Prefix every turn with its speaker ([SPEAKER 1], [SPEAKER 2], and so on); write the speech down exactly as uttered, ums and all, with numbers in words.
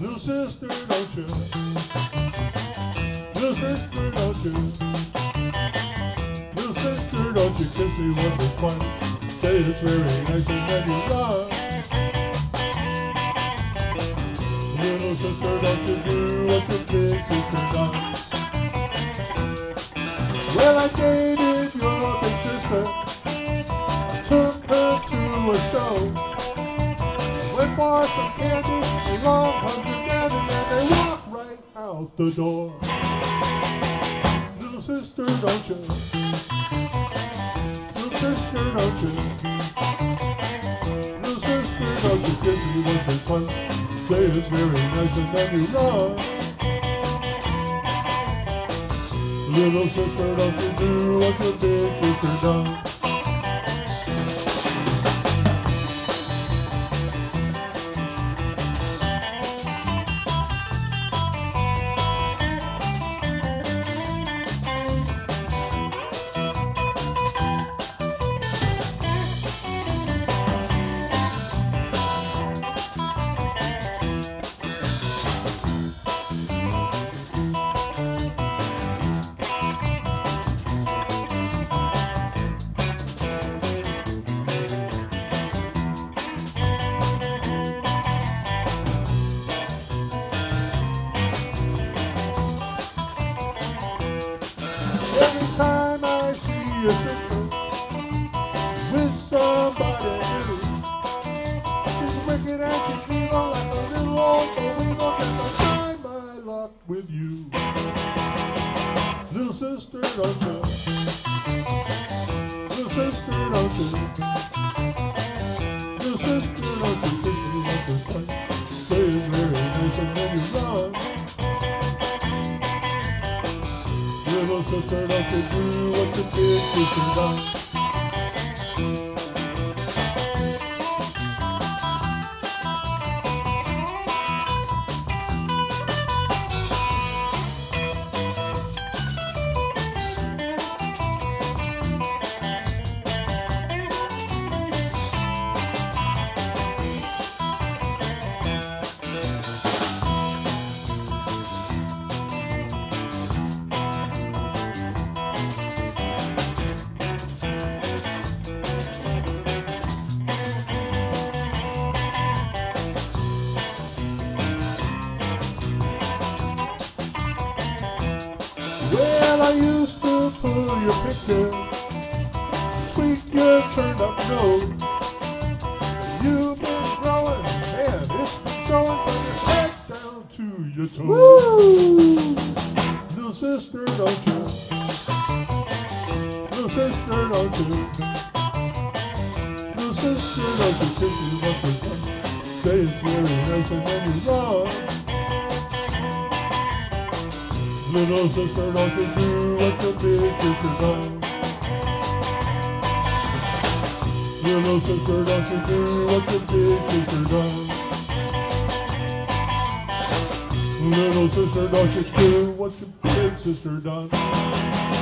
[SPEAKER 1] Little sister, don't you? Little sister, don't you? Little sister, don't you kiss me once or twice? Say it's very nice and then you run. Little sister, don't you do what your big sister done? Well, I dated your big sister, took her to a show. Went for some candy, along comes your daddy, and they walk right out the door. Little sister, don't you? Little sister, don't you? Little sister, don't you kiss me once or twice? Say it's very nice and then you run. Little sister, don't you do what your big sister done? Every time I see your sister with somebody new, she's wicked and she's evil like a little old illegal. Guess I'll try my luck with you. Little sister, don't you? Little sister, don't you? Little sister, don't you kiss me once or twice? Say it's very nice and then you run. Little sister, don't you do what your big sister done? Well, I used to pull your picture, tweak your turned up nose. You've been growing and it's been showing from your head down to your toes. Woo! Little sister, don't you? Little sister, don't you? Little sister, don't you kiss me once or twice? Say it's very nice and then you run. Little sister, don't you do what your big sister done? Little sister, don't you do what your big sister done? Little sister, don't you do what your big sister done?